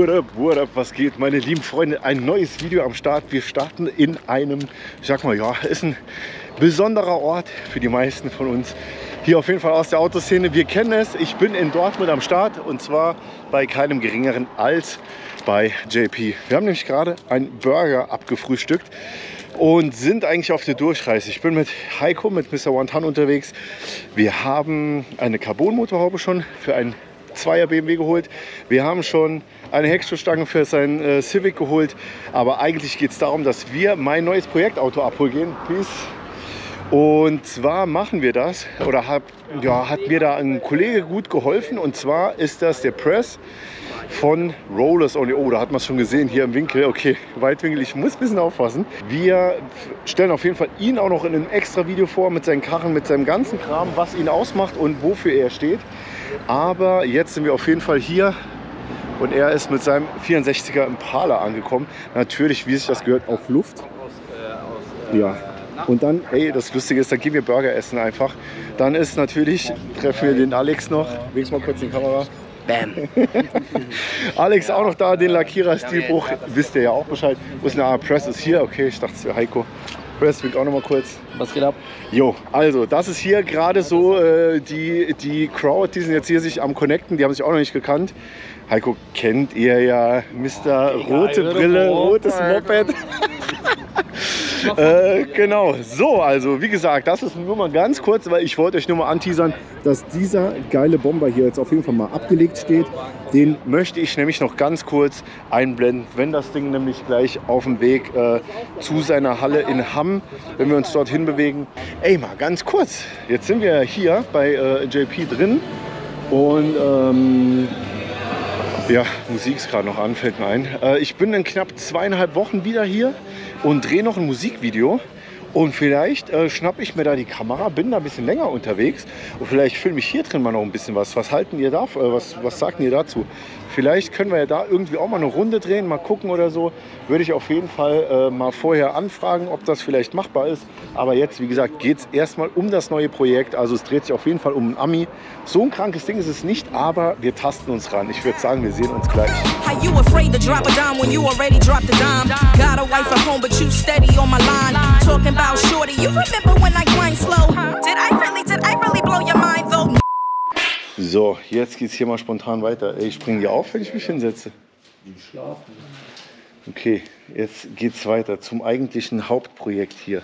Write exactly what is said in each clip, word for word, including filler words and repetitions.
What up, what up, was geht, meine lieben Freunde? Ein neues Video am Start. Wir starten in einem, ich sag mal, ja, ist ein besonderer Ort für die meisten von uns. Hier auf jeden Fall aus der Autoszene. Wir kennen es, ich bin in Dortmund am Start und zwar bei keinem geringeren als bei J P. Wir haben nämlich gerade einen Burger abgefrühstückt und sind eigentlich auf der Durchreise. Ich bin mit Heiko, mit Mister One Ton unterwegs. Wir haben eine Carbon-Motorhaube schon für einen Zweier B M W geholt. Wir haben schon eine Heckschutzstange für sein äh, Civic geholt. Aber eigentlich geht es darum, dass wir mein neues Projektauto abholen gehen. Peace. Und zwar machen wir das, oder hab, ja, hat mir da ein Kollege gut geholfen. Und zwar ist das der Press von Rollers Only. Oh, da hat man es schon gesehen hier im Winkel. Okay, Weitwinkel, ich muss ein bisschen aufpassen. Wir stellen auf jeden Fall ihn auch noch in einem extra Video vor mit seinen Karren, mit seinem ganzen Kram, was ihn ausmacht und wofür er steht. Aber jetzt sind wir auf jeden Fall hier und er ist mit seinem vierundsechziger Impala angekommen. Natürlich, wie sich das gehört, auf Luft. Ja. Und dann, ey, das Lustige ist, dann gehen wir Burger essen einfach. Dann ist natürlich, treffen wir den Alex noch. Wink mal kurz in die Kamera. Bam. Alex auch noch da, den Lackierer-Stilbruch. Wisst ihr ja auch Bescheid. Wo ist eine Press ist hier. Okay, ich dachte es wäre Heiko. Press, wink auch noch mal kurz. Was geht ab? Jo, also das ist hier gerade so äh, die, die Crowd, die sind jetzt hier sich am Connecten. Die haben sich auch noch nicht gekannt. Heiko kennt ihr ja, Mister Rote Brille, rotes Moped. äh, genau, so, also wie gesagt, das ist nur mal ganz kurz, weil ich wollte euch nur mal anteasern, dass dieser geile Bomber hier jetzt auf jeden Fall mal abgelegt steht. Den möchte ich nämlich noch ganz kurz einblenden, wenn das Ding nämlich gleich auf dem Weg äh, zu seiner Halle in Hamm, wenn wir uns dorthin bewegen. Ey, mal ganz kurz, jetzt sind wir hier bei äh, J P drin und ähm, ja, Musik ist gerade noch an, fällt mir ein. Äh, ich bin in knapp zweieinhalb Wochen wieder hier und drehe noch ein Musikvideo. Und vielleicht äh, schnappe ich mir da die Kamera, bin da ein bisschen länger unterwegs und vielleicht filme ich hier drin mal noch ein bisschen was. Was halten ihr da? Äh, was, was sagt ihr dazu? Vielleicht können wir ja da irgendwie auch mal eine Runde drehen, mal gucken oder so. Würde ich auf jeden Fall äh, mal vorher anfragen, ob das vielleicht machbar ist. Aber jetzt, wie gesagt, geht es erstmal um das neue Projekt. Also es dreht sich auf jeden Fall um ein Ami. So ein krankes Ding ist es nicht, aber wir tasten uns ran. Ich würde sagen, wir sehen uns gleich. So, jetzt geht's hier mal spontan weiter. Ey, ich springe hier auf, wenn ich mich hinsetze. Schlafen. Okay, jetzt geht's weiter zum eigentlichen Hauptprojekt hier.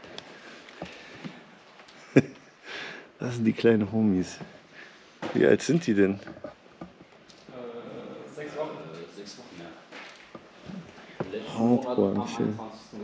Das sind die kleinen Homies. Wie alt sind die denn? Äh, sechs Wochen. Äh, sechs Wochen, ja. Hardcore, schön.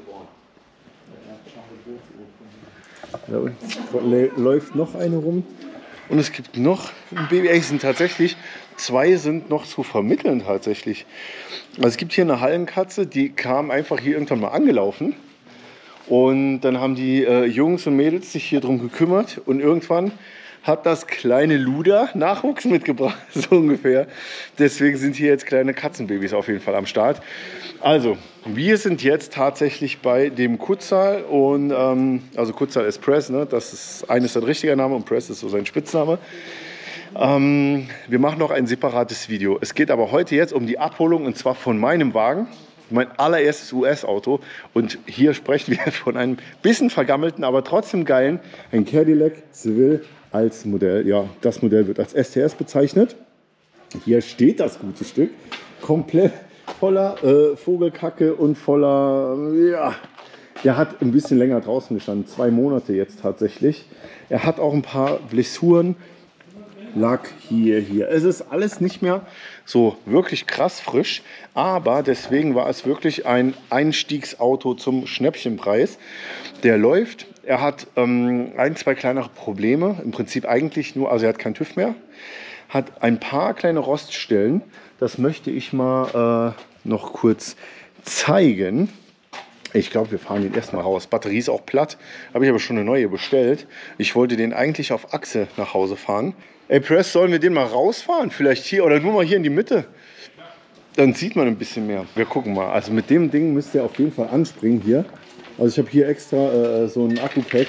Da unten läuft noch eine rum. Und es gibt noch ein Baby. Es sind tatsächlich, zwei sind noch zu vermitteln tatsächlich. Also es gibt hier eine Hallenkatze, die kam einfach hier irgendwann mal angelaufen. Und dann haben die äh, Jungs und Mädels sich hier drum gekümmert. Und irgendwann hat das kleine Luder Nachwuchs mitgebracht, so ungefähr. Deswegen sind hier jetzt kleine Katzenbabys auf jeden Fall am Start. Also, wir sind jetzt tatsächlich bei dem Kutzal und ähm, also Kutzal ist Press, ne? Das ist eines sein richtiger Name und Press ist so sein Spitzname. Ähm, wir machen noch ein separates Video. Es geht aber heute jetzt um die Abholung und zwar von meinem Wagen. Mein allererstes U S-Auto und hier sprechen wir von einem bisschen vergammelten, aber trotzdem geilen, ein Cadillac Seville als Modell. Ja, das Modell wird als S T S bezeichnet. Hier steht das gute Stück, komplett voller äh, Vogelkacke und voller, ja, der hat ein bisschen länger draußen gestanden, zwei Monate jetzt tatsächlich. Er hat auch ein paar Blessuren. Lack hier, hier. Es ist alles nicht mehr so wirklich krass frisch, aber deswegen war es wirklich ein Einstiegsauto zum Schnäppchenpreis. Der läuft, er hat ähm, ein, zwei kleinere Probleme, im Prinzip eigentlich nur, also er hat keinen TÜV mehr, hat ein paar kleine Roststellen, das möchte ich mal äh, noch kurz zeigen. Ich glaube, wir fahren den erstmal raus. Batterie ist auch platt, habe ich aber schon eine neue bestellt. Ich wollte den eigentlich auf Achse nach Hause fahren. Ey, Press, sollen wir den mal rausfahren? Vielleicht hier oder nur mal hier in die Mitte? Dann sieht man ein bisschen mehr. Wir gucken mal. Also mit dem Ding müsst ihr auf jeden Fall anspringen hier. Also ich habe hier extra äh, so ein Akku-Pack.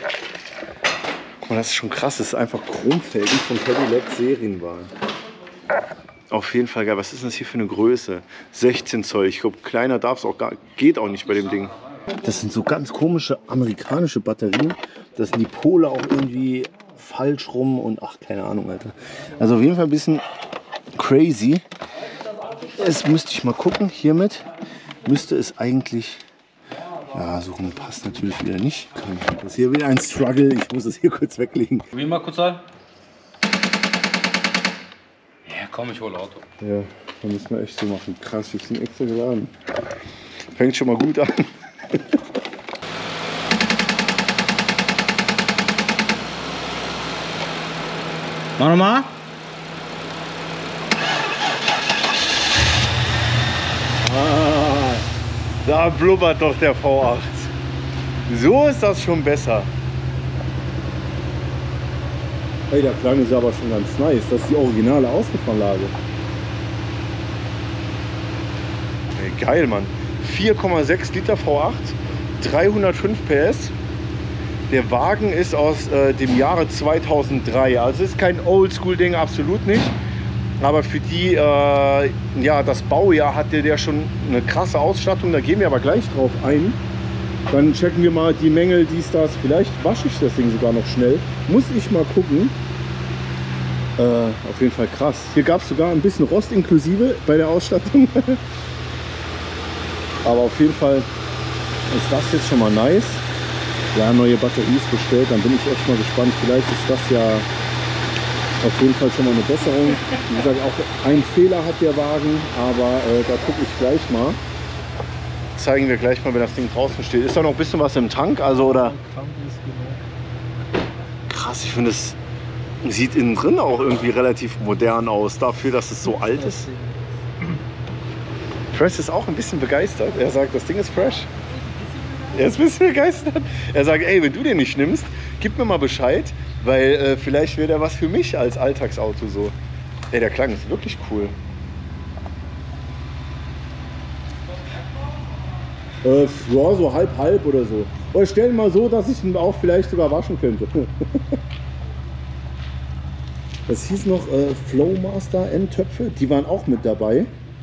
Guck mal, das ist schon krass. Das ist einfach Chromfelgen von Cadillac Serienwagen. Auf jeden Fall geil. Was ist das hier für eine Größe? sechzehn Zoll. Ich glaube, kleiner darf es auch gar, geht auch nicht bei dem Ding. Das sind so ganz komische amerikanische Batterien. Das sind die Pole auch irgendwie falsch rum und ach, keine Ahnung, Alter. Also auf jeden Fall ein bisschen crazy. Es müsste ich mal gucken. Hiermit müsste es eigentlich... Ja, so rum passt natürlich wieder nicht. Das ist hier wieder ein Struggle. Ich muss es hier kurz weglegen. Wie mal kurz an. Ja, komm, ich hole Auto. Ja, dann müssen wir echt so machen. Krass, ich bin extra geladen. Fängt schon mal gut an. Mach nochmal. Ah, da blubbert doch der V acht. So ist das schon besser. Hey, der Klang ist aber schon ganz nice. Das ist die originale Außenanlage. Hey, geil, Mann. vier Komma sechs Liter V acht, dreihundertfünf P S. Der Wagen ist aus äh, dem Jahre zweitausenddrei. Also es ist kein Oldschool-Ding, absolut nicht. Aber für die, äh, ja, das Baujahr hatte der schon eine krasse Ausstattung. Da gehen wir aber gleich drauf ein. Dann checken wir mal die Mängel, dies, das. Vielleicht wasche ich das Ding sogar noch schnell. Muss ich mal gucken. Äh, auf jeden Fall krass. Hier gab es sogar ein bisschen Rost inklusive bei der Ausstattung. Aber auf jeden Fall ist das jetzt schon mal nice. Ja, neue Batteries bestellt. Dann bin ich echt mal gespannt. Vielleicht ist das ja auf jeden Fall schon mal eine Besserung. Wie gesagt, auch ein Fehler hat der Wagen. Aber äh, da gucke ich gleich mal. Zeigen wir gleich mal, wenn das Ding draußen steht. Ist da noch ein bisschen was im Tank? Also, oder? Krass, ich finde, es sieht innen drin auch irgendwie relativ modern aus, dafür, dass es so alt ist. Press ist auch ein bisschen begeistert. Er sagt, das Ding ist fresh. Er ist ein bisschen begeistert. Er sagt, ey, wenn du den nicht nimmst, gib mir mal Bescheid, weil äh, vielleicht wäre der was für mich als Alltagsauto so. Ey, der Klang ist wirklich cool. Äh, ja, so halb, halb oder so. Oder stell mal so, dass ich ihn auch vielleicht sogar waschen könnte. Das hieß noch äh, Flowmaster Endtöpfe, die waren auch mit dabei.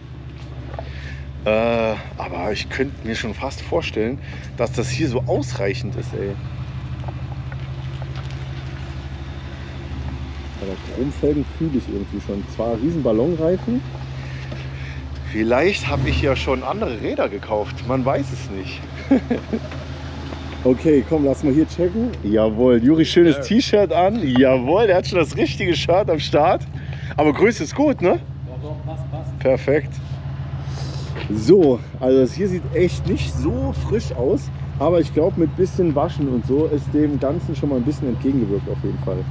Äh, aber ich könnte mir schon fast vorstellen, dass das hier so ausreichend ist, ey. Aber Chromfelgen fühle ich irgendwie schon. Zwar riesen Ballonreifen. Vielleicht habe ich ja schon andere Räder gekauft. Man weiß es nicht. Okay, komm, lass mal hier checken. Jawohl, Juri, schönes ja. T-Shirt an. Jawohl, der hat schon das richtige Shirt am Start. Aber Größe ist gut, ne? Doch, doch, passt, passt. Perfekt. So, also das hier sieht echt nicht so frisch aus. Aber ich glaube, mit bisschen Waschen und so ist dem Ganzen schon mal ein bisschen entgegengewirkt auf jeden Fall.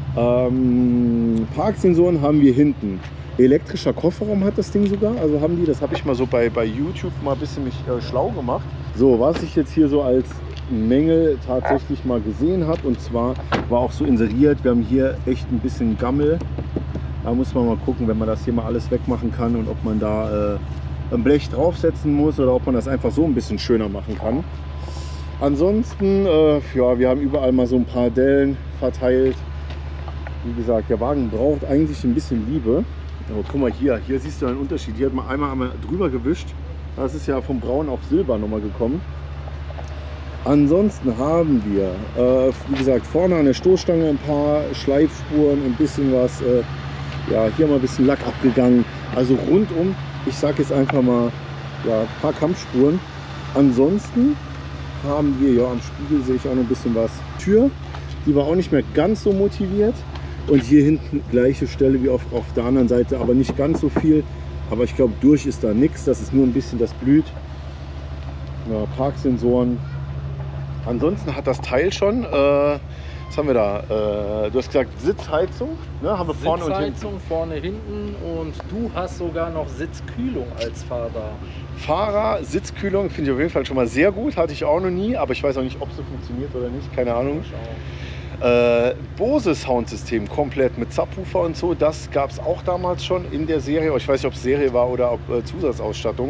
Ähm, Parksensoren haben wir hinten. Elektrischer Kofferraum hat das Ding sogar, also haben die, das habe ich mal so bei, bei YouTube mal ein bisschen mich äh, schlau gemacht. So, was ich jetzt hier so als Mängel tatsächlich mal gesehen habe, und zwar war auch so inseriert, wir haben hier echt ein bisschen Gammel. Da muss man mal gucken, wenn man das hier mal alles wegmachen kann und ob man da äh, ein Blech draufsetzen muss oder ob man das einfach so ein bisschen schöner machen kann. Ansonsten, äh, ja, wir haben überall mal so ein paar Dellen verteilt. Wie gesagt, der Wagen braucht eigentlich ein bisschen Liebe. Aber guck mal hier, hier siehst du einen Unterschied. Hier hat man einmal, einmal drüber gewischt. Das ist ja vom Braun auf Silber nochmal gekommen. Ansonsten haben wir, äh, wie gesagt, vorne an der Stoßstange ein paar Schleifspuren, ein bisschen was, äh, ja, hier mal ein bisschen Lack abgegangen. Also rundum, ich sage jetzt einfach mal, ja, ein paar Kampfspuren. Ansonsten haben wir, ja, am Spiegel sehe ich auch noch ein bisschen was. Tür, die war auch nicht mehr ganz so motiviert. Und hier hinten gleiche Stelle wie auf, auf der anderen Seite, aber nicht ganz so viel. Aber ich glaube, durch ist da nichts. Das ist nur ein bisschen das Blüht. Ja, Parksensoren. Ansonsten hat das Teil schon, äh, was haben wir da? Äh, du hast gesagt Sitzheizung. Ne? Haben wir vorne und hinten. Sitzheizung vorne, hinten, und du hast sogar noch Sitzkühlung als Fahrer. Fahrer, Sitzkühlung finde ich auf jeden Fall schon mal sehr gut. Hatte ich auch noch nie, aber ich weiß auch nicht, ob sie funktioniert oder nicht. Keine Ahnung. Äh, Bose Soundsystem komplett mit Subwoofer und so, das gab es auch damals schon in der Serie. Ich weiß nicht, ob es Serie war oder ob äh, Zusatzausstattung.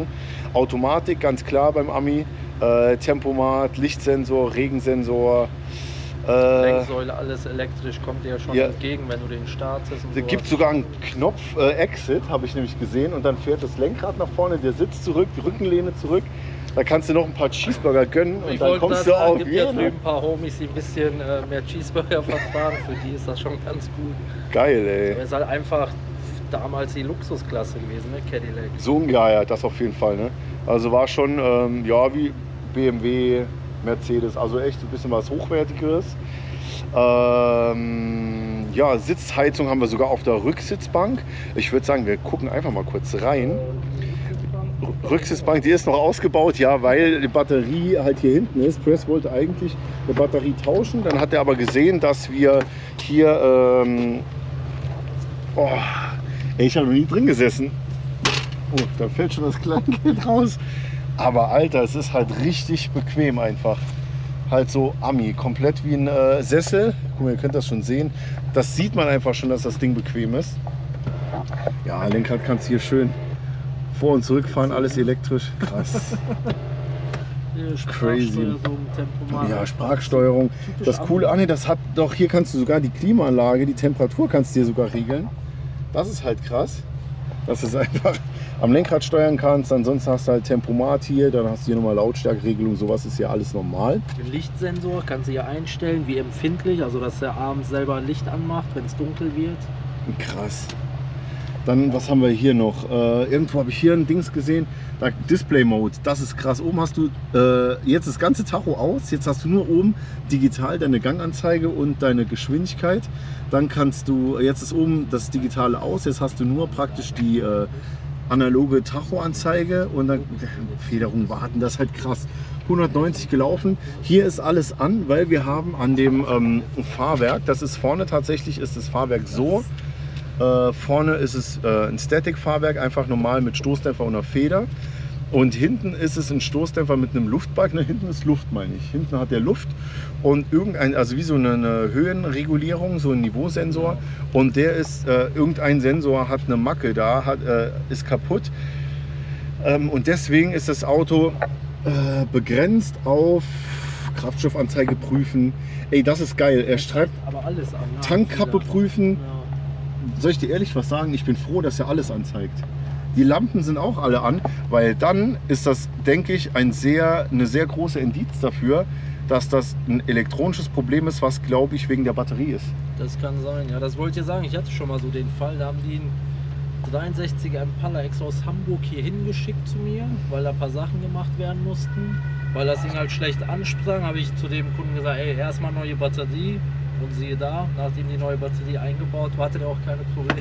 Automatik, ganz klar beim Ami. Äh, Tempomat, Lichtsensor, Regensensor. Äh, Lenksäule, alles elektrisch, kommt dir ja schon ja. entgegen, wenn du den startest. Und Es gibt sogar einen Knopf, äh, Exit, habe ich nämlich gesehen, und dann fährt das Lenkrad nach vorne, der Sitz zurück, die Rückenlehne zurück. Da kannst du noch ein paar Cheeseburger gönnen und ich dann wollte kommst gerade du sagen, auf gibt ja jeden. drüben ein paar Homies, die ein bisschen äh, mehr Cheeseburger vertragen. Für die ist das schon ganz gut. Geil, ey. Aber es ist halt einfach damals die Luxusklasse gewesen, ne? Cadillac. So, ja, ja, das auf jeden Fall. Ne? Also war schon, ähm, ja, wie B M W, Mercedes, also echt ein bisschen was Hochwertigeres. Ähm, ja, Sitzheizung haben wir sogar auf der Rücksitzbank. Ich würde sagen, wir gucken einfach mal kurz rein. Rücksitzbank, die ist noch ausgebaut, ja, weil die Batterie halt hier hinten ist. Press wollte eigentlich eine Batterie tauschen, dann hat er aber gesehen, dass wir hier, ähm, oh, ey, ich habe noch nie drin gesessen. Oh, da fällt schon das Kleingeld raus. Aber Alter, es ist halt richtig bequem einfach. Halt so Ami, komplett wie ein äh, Sessel. Guck mal, ihr könnt das schon sehen. Das sieht man einfach schon, dass das Ding bequem ist. Ja, Lenkrad kannst du hier schön vor- und zurückfahren, alles elektrisch. Krass. Crazy. Ja, Sprachsteuerung. Das Coole, ah ne, das hat doch, hier kannst du sogar die Klimaanlage, die Temperatur kannst du dir sogar regeln. Das ist halt krass, dass du es einfach am Lenkrad steuern kannst. Ansonsten hast du halt Tempomat hier, dann hast du hier nochmal Lautstärkeregelung, sowas ist ja alles normal. Den Lichtsensor kannst du hier einstellen, wie empfindlich, also dass der abends selber Licht anmacht, wenn es dunkel wird. Krass. Dann, was haben wir hier noch? Äh, irgendwo habe ich hier ein Dings gesehen. Da, Display Mode, das ist krass. Oben hast du äh, jetzt das ganze Tacho aus. Jetzt hast du nur oben digital deine Ganganzeige und deine Geschwindigkeit. Dann kannst du, jetzt ist oben das Digitale aus. Jetzt hast du nur praktisch die äh, analoge Tachoanzeige und dann Federung warten. Das ist halt krass. hundertneunzig gelaufen. Hier ist alles an, weil wir haben an dem ähm, Fahrwerk, das ist vorne tatsächlich, ist das Fahrwerk so. Äh, vorne ist es äh, ein Static-Fahrwerk, einfach normal mit Stoßdämpfer und einer Feder. Und hinten ist es ein Stoßdämpfer mit einem Luftbalken. Ne, hinten ist Luft, meine ich. Hinten hat der Luft und irgendein, also wie so eine, eine Höhenregulierung, so ein Niveausensor. Und der ist, äh, irgendein Sensor hat eine Macke da, hat, äh, ist kaputt. Ähm, und deswegen ist das Auto äh, begrenzt auf Kraftstoffanzeige prüfen. Ey, das ist geil. Er schreibt aber alles an. Ja, Tankkappe prüfen. Ja. Soll ich dir ehrlich was sagen? Ich bin froh, dass er alles anzeigt. Die Lampen sind auch alle an, weil dann ist das, denke ich, ein sehr, eine sehr große Indiz dafür, dass das ein elektronisches Problem ist, was, glaube ich, wegen der Batterie ist. Das kann sein, ja, das wollte ich sagen. Ich hatte schon mal so den Fall, da haben die einen dreiundsechziger Impala extra aus Hamburg hier hingeschickt zu mir, weil da ein paar Sachen gemacht werden mussten. Weil das Ding halt schlecht ansprang, habe ich zu dem Kunden gesagt, ey, erstmal neue Batterie. Und siehe da, nachdem die neue Batterie eingebaut war, hatte der auch keine Probleme.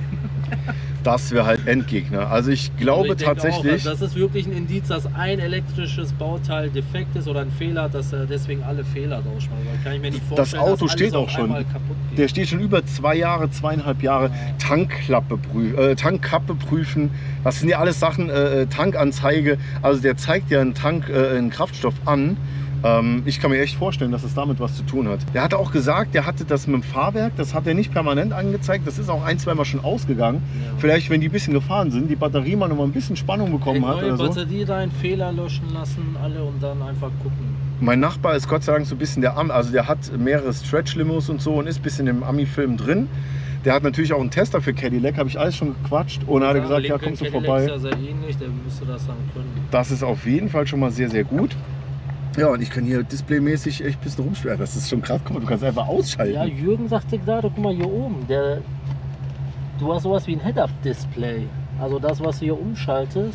Das wäre halt Endgegner. Also ich glaube ich tatsächlich... Auch, das ist wirklich ein Indiz, dass ein elektrisches Bauteil defekt ist oder ein Fehler hat, dass er deswegen alle Fehler rausschmeißt. Kann ich mir nicht vorstellen, das Auto dass steht alles auch schon. kaputt geht. Der steht schon über zwei Jahre, zweieinhalb Jahre. Ja. Tankklappe prüfen, äh, Tankkappe prüfen. Das sind ja alles Sachen, äh, Tankanzeige. Also der zeigt ja einen Tank, äh, einen Kraftstoff an. Ähm, ich kann mir echt vorstellen, dass es damit was zu tun hat. Der hatte auch gesagt, der hatte das mit dem Fahrwerk, das hat er nicht permanent angezeigt. Das ist auch ein, zwei Mal schon ausgegangen. Ja. Vielleicht, wenn die ein bisschen gefahren sind, die Batterie mal noch mal ein bisschen Spannung bekommen hey, hat neue oder so. Batterie rein, Fehler löschen lassen, alle und dann einfach gucken. Mein Nachbar ist Gott sei Dank so ein bisschen der Ami, also der hat mehrere Stretch-Limos und so und ist ein bisschen im Ami-Film drin. Der hat natürlich auch einen Tester für Cadillac, habe ich alles schon gequatscht. Und er hat gesagt, ja, kommst du vorbei. Ist ja sehr ähnlich, der müsste das dann können. Das ist auf jeden Fall schon mal sehr, sehr gut. Ja, und ich kann hier displaymäßig echt ein bisschen rumspielen. Das ist schon krass. Guck mal, du kannst einfach ausschalten. Ja, Jürgen sagte gerade, guck mal hier oben. Der, du hast sowas wie ein Head-Up-Display. Also das, was du hier umschaltest.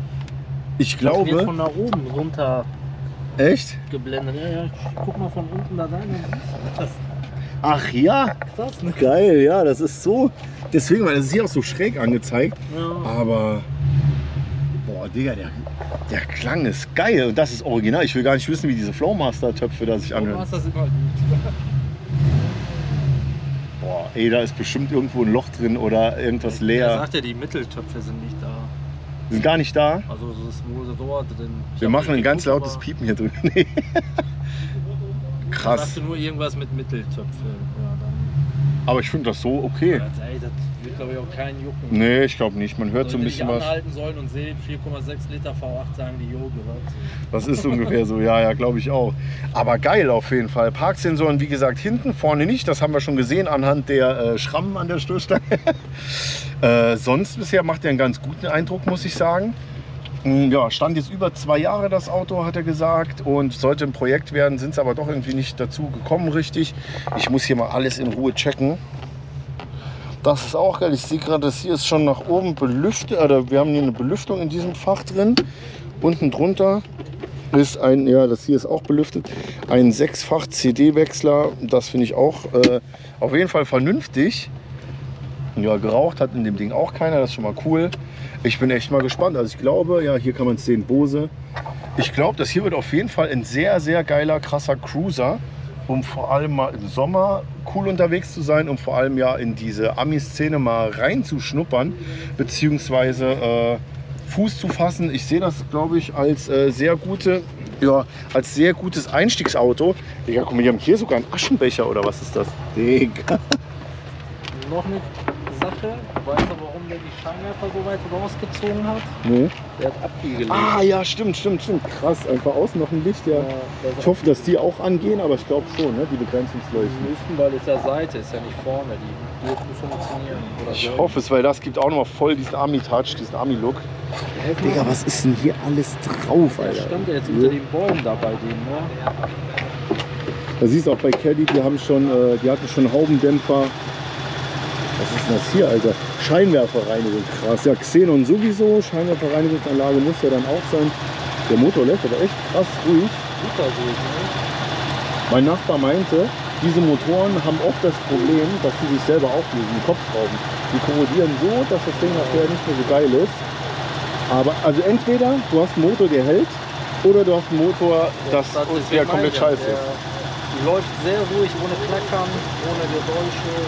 Ich glaube. Das wird von da oben runter echt? geblendet. Ja, ja, guck mal von unten da rein. Das Ach ja. Krass, ne? Geil, ja, das ist so. Deswegen, weil das ist hier auch so schräg angezeigt. Ja. Aber. Boah, Digga, der. Der Klang ist geil und das ist original. Ich will gar nicht wissen, wie diese Flowmaster-Töpfe da sich anhören. Flowmaster sind immer gut. Boah, ey, da ist bestimmt irgendwo ein Loch drin oder irgendwas leer. Er sagt ja, die Mitteltöpfe sind nicht da. Sind gar nicht da? Also es ist nur so dort drin. Ich Wir machen ein ganz lautes aber Piepen hier drin. Nee. Krass. Er sagte nur irgendwas mit Mitteltöpfe. Ja, dann Aber ich finde das so okay. Ja, ey, das wird glaube ich, auch keinen jucken. Nee, ich glaube nicht. Man hört also, so ein bisschen wenn die was. anhalten sollen und sehen vier Komma sechs Liter V acht, sagen die, jo, gehört. Das ist ungefähr so, ja, ja, glaube ich auch. Aber geil auf jeden Fall. Parksensoren, wie gesagt, hinten, vorne nicht. Das haben wir schon gesehen anhand der äh, Schrammen an der Stoßstange. äh, sonst bisher macht er einen ganz guten Eindruck, muss ich sagen. Ja, stand jetzt über zwei Jahre das Auto, hat er gesagt, und sollte ein Projekt werden, sind es aber doch irgendwie nicht dazu gekommen richtig. Ich muss hier mal alles in Ruhe checken. Das ist auch geil. Ich sehe gerade, das hier ist schon nach oben belüftet. Oder wir haben hier eine Belüftung in diesem Fach drin. Unten drunter ist ein, ja, das hier ist auch belüftet, ein sechsfach C D-Wechsler. Das finde ich auch äh, auf jeden Fall vernünftig. Ja, geraucht hat in dem Ding auch keiner, das ist schon mal cool. Ich bin echt mal gespannt. Also ich glaube, ja, hier kann man es sehen, Bose. Ich glaube, das hier wird auf jeden Fall ein sehr, sehr geiler, krasser Cruiser, um vor allem mal im Sommer cool unterwegs zu sein, um vor allem ja in diese Ami-Szene mal reinzuschnuppern, beziehungsweise äh, Fuß zu fassen. Ich sehe das, glaube ich, als äh, sehr gute, ja, als sehr gutes Einstiegsauto. Digga, guck mal, die haben hier sogar einen Aschenbecher, oder was ist das? Digga. Noch eine Sache, weißt du, warum der die Scheinwerfer so weit rausgezogen hat? Nee. Der hat abgelegt. Ah ja, stimmt, stimmt, stimmt. Krass, einfach außen noch ein Licht, ja. Ja, Ich hoffe, dass die auch angehen, aber ich glaube schon, ne? Die Begrenzungsleuchten. Die müssten, weil es ja Seite ist, ja nicht vorne. Die dürften funktionieren. Oder Ich sollen. hoffe es, weil das gibt auch nochmal voll diesen Army-Touch, diesen Army-Look. Digga, was ist denn hier alles drauf, Der Alter? stand ja jetzt unter den Bäumen da bei denen, ne? Da siehst du auch bei Caddy, die haben schon, äh, die hatten schon Haubendämpfer. Was ist denn das hier, Alter? Scheinwerferreinigung, krass. Ja, Xenon sowieso, Scheinwerferreinigungsanlage muss ja dann auch sein. Der Motor läuft aber echt krass ruhig. Super ruhig, ne? Mein Nachbar meinte, diese Motoren haben oft das Problem, dass sie sich selber auflösen, die Kopfschrauben. Die korrodieren so, dass das Ding nachher nicht mehr so geil ist. Aber also entweder du hast einen Motor, der hält, oder du hast einen Motor, das, das ist der mein komplett Ding. scheiße ist. Der läuft sehr ruhig, ohne Klackern, ohne Geräusche.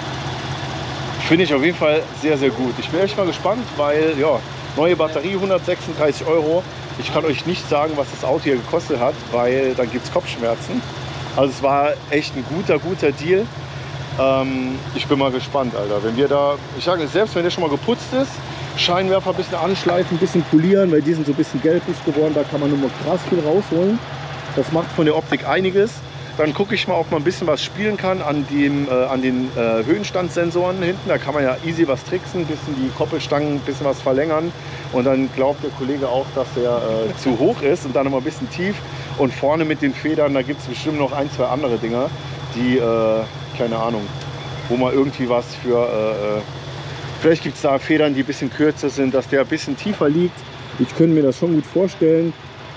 Finde ich auf jeden Fall sehr, sehr gut. Ich bin echt mal gespannt, weil, ja, neue Batterie, hundertsechsunddreißig Euro. Ich kann euch nicht sagen, was das Auto hier gekostet hat, weil dann gibt es Kopfschmerzen. Also es war echt ein guter, guter Deal. Ähm, ich bin mal gespannt, Alter. Wenn wir da, ich sage selbst, wenn der schon mal geputzt ist, Scheinwerfer ein bisschen anschleifen, ein bisschen polieren, weil die sind so ein bisschen gelblich geworden, da kann man nur mal krass viel rausholen. Das macht von der Optik einiges. Dann gucke ich mal, ob man ein bisschen was spielen kann an, dem, äh, an den äh, Höhenstandssensoren hinten. Da kann man ja easy was tricksen, ein bisschen die Koppelstangen, ein bisschen was verlängern. Und dann glaubt der Kollege auch, dass er äh, zu hoch ist und dann nochmal ein bisschen tief. Und vorne mit den Federn, da gibt es bestimmt noch ein, zwei andere Dinger, die, äh, keine Ahnung, wo man irgendwie was für... Äh, vielleicht gibt es da Federn, die ein bisschen kürzer sind, dass der ein bisschen tiefer liegt. Ich könnte mir das schon gut vorstellen.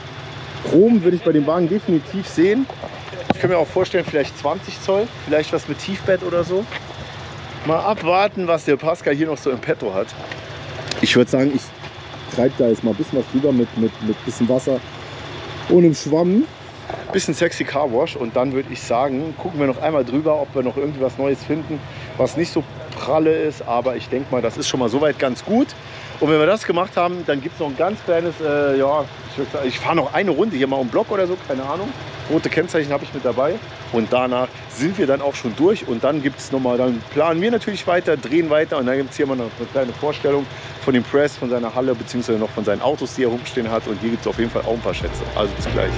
Chrom würde ich bei dem Wagen definitiv sehen. Ich kann mir auch vorstellen, vielleicht zwanzig Zoll, vielleicht was mit Tiefbett oder so. Mal abwarten, was der Pascal hier noch so im Petto hat. Ich würde sagen, ich treibe da jetzt mal ein bisschen was drüber mit, mit, mit bisschen Wasser und einem Schwamm. Bisschen sexy Carwash und dann würde ich sagen, gucken wir noch einmal drüber, ob wir noch irgendwie was Neues finden, was nicht so pralle ist. Aber ich denke mal, das ist schon mal soweit ganz gut. Und wenn wir das gemacht haben, dann gibt es noch ein ganz kleines, äh, ja, ich, würd sagen, ich fahre noch eine Runde hier mal um Block oder so, keine Ahnung. Rote Kennzeichen habe ich mit dabei. Und danach sind wir dann auch schon durch. Und dann gibt es nochmal, dann planen wir natürlich weiter, drehen weiter. Und dann gibt es hier mal noch eine kleine Vorstellung von dem Press, von seiner Halle, beziehungsweise noch von seinen Autos, die er rumstehen hat. Und hier gibt es auf jeden Fall auch ein paar Schätze. Also bis gleich.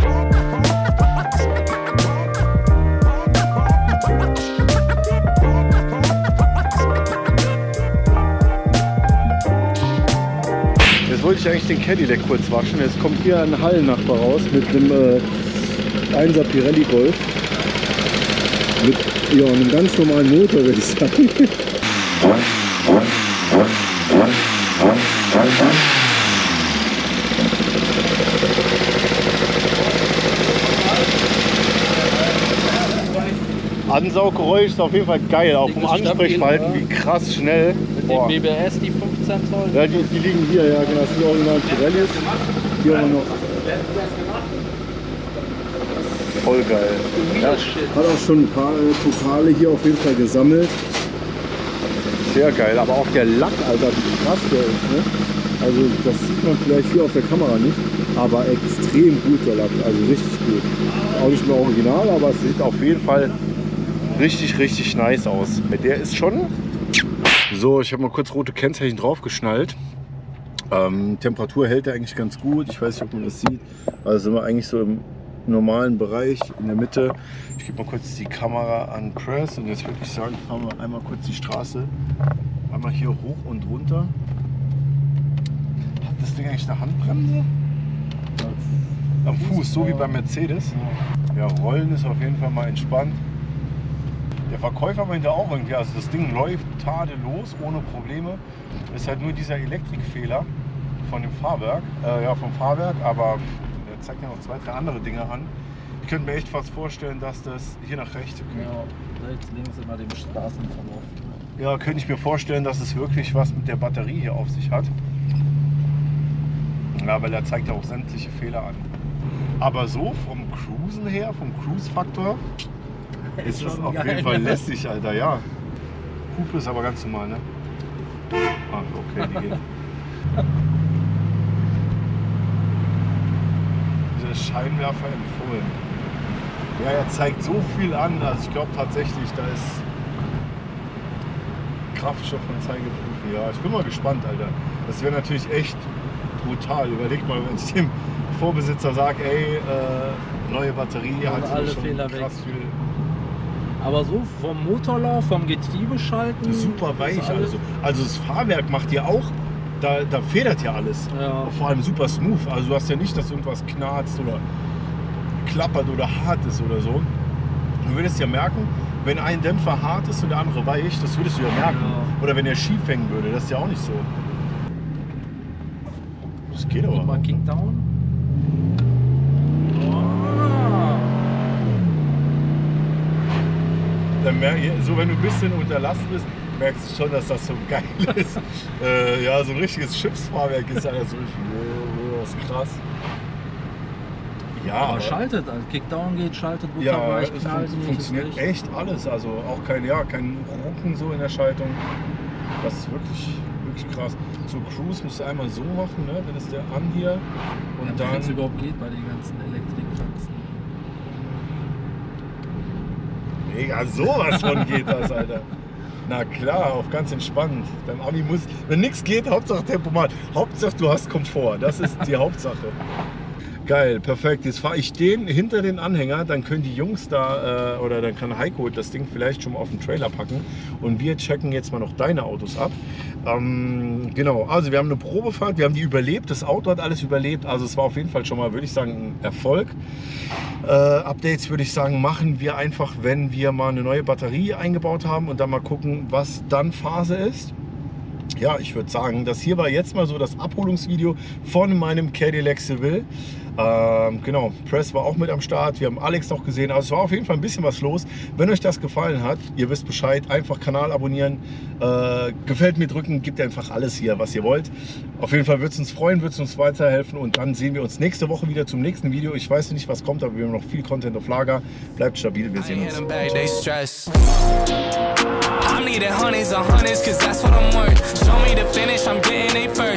Jetzt wollte ich eigentlich den Cadillac kurz waschen. Jetzt kommt hier ein Hallennachbar raus mit einem äh, einser Pirelli Golf. Mit ja, einem ganz normalen Motor, würde ich sagen. Ansauggeräusch ist auf jeden Fall geil, auch vom Ansprechverhalten, wie krass schnell. Mit Boah. dem B B S, die fünfzehn Zoll. Ja, die, die liegen hier, ja genau, das sind die originalen Pirellis. Hier haben wir noch. Voll geil. Ja, hat auch schon ein paar äh, Pokale hier auf jeden Fall gesammelt. Sehr geil, aber auch der Lack, Alter, wie krass der ist. Ne? Also das sieht man vielleicht hier auf der Kamera nicht, aber extrem gut der Lack, also richtig gut. Auch nicht mehr original, aber es sieht auf jeden Fall richtig, richtig nice aus. Der ist schon So, ich habe mal kurz rote Kennzeichen draufgeschnallt. Ähm, Temperatur hält er eigentlich ganz gut. Ich weiß nicht, ob man das sieht. Also sind wir eigentlich so im normalen Bereich in der Mitte. Ich gebe mal kurz die Kamera an Press und jetzt würde ich sagen, fahren wir einmal kurz die Straße. Einmal hier hoch und runter. Hat das Ding eigentlich eine Handbremse? Am Fuß, so wie beim Mercedes. Ja, Rollen ist auf jeden Fall mal entspannt. Der Verkäufer meinte auch irgendwie, also das Ding läuft tadellos, ohne Probleme. Ist halt nur dieser Elektrikfehler von dem Fahrwerk, äh, ja vom Fahrwerk, aber der zeigt ja noch zwei, drei andere Dinge an. Ich könnte mir echt fast vorstellen, dass das hier nach rechts geht. Ja, rechts, links immer dem Straßenverlauf. Ja, könnte ich mir vorstellen, dass es wirklich was mit der Batterie hier auf sich hat. Ja, weil er zeigt ja auch sämtliche Fehler an. Aber so vom Cruisen her, vom Cruise-Faktor, ist es auf jeden Fall lässig, Alter, ja. Hupe ist aber ganz normal, ne? Ah, okay, die geht. Dieser Scheinwerfer empfohlen. Ja, er zeigt so viel an, also ich glaube tatsächlich, da ist Kraftstoffanzeige-Prüfen. Ja, ich bin mal gespannt, Alter. Das wäre natürlich echt brutal. Überleg mal, wenn ich dem Vorbesitzer sage, ey, äh, neue Batterie, hat alle schon Fehler krass weg. viel. Aber so vom Motorlauf, vom Getriebe schalten. Super weich, ist alles- also. Also das Fahrwerk macht ja auch, da, da federt ja alles. Ja. Vor allem super smooth. Also du hast ja nicht, dass irgendwas knarzt oder klappert oder hart ist oder so. Du würdest ja merken, wenn ein Dämpfer hart ist und der andere weich, das würdest du ja merken. Ja. Oder wenn er schief hängen würde, das ist ja auch nicht so. Das geht aber. Gib mal Kickdown. Dann merk, so wenn du ein bisschen unter Last bist, merkst du schon, dass das so geil ist. äh, ja, so ein richtiges Schiffsfahrwerk ist ja so richtig. Oh, das ist krass. Ja, Aber aber schaltet, also Kickdown geht, schaltet, ja, butterweich, es knallt fun nicht, funktioniert ist echt alles. Also auch kein, ja, kein Rucken so in der Schaltung. Das ist wirklich, wirklich krass. So Cruise musst du einmal so machen, ne? Dann ist der an hier und ja, dann. wenn es überhaupt geht bei den ganzen Elektrikfaxen. Mega, sowas von geht das, Alter. Na klar, auf ganz entspannt. Dein Ami muss, wenn nichts geht, Hauptsache Tempomat. Hauptsache du hast Komfort, das ist die Hauptsache. Geil, perfekt. Jetzt fahre ich den hinter den Anhänger, dann können die Jungs da, äh, oder dann kann Heiko das Ding vielleicht schon mal auf den Trailer packen. Und wir checken jetzt mal noch deine Autos ab. Ähm, genau, also wir haben eine Probefahrt, wir haben die überlebt, das Auto hat alles überlebt. Also es war auf jeden Fall schon mal, würde ich sagen, ein Erfolg. Äh, Updates würde ich sagen, machen wir einfach, wenn wir mal eine neue Batterie eingebaut haben und dann mal gucken, was dann Phase ist. Ja, ich würde sagen, das hier war jetzt mal so das Abholungsvideo von meinem Cadillac Seville. Ähm, genau, Press war auch mit am Start, wir haben Alex noch gesehen, also es war auf jeden Fall ein bisschen was los. Wenn euch das gefallen hat, ihr wisst Bescheid, einfach Kanal abonnieren, äh, gefällt mir drücken, gebt einfach alles hier, was ihr wollt. Auf jeden Fall würde es uns freuen, würde es uns weiterhelfen und dann sehen wir uns nächste Woche wieder zum nächsten Video. Ich weiß nicht, was kommt, aber wir haben noch viel Content auf Lager. Bleibt stabil, wir sehen uns. I'm needing honeys on honeys, cause that's what I'm worth. Show me the finish, I'm getting it first.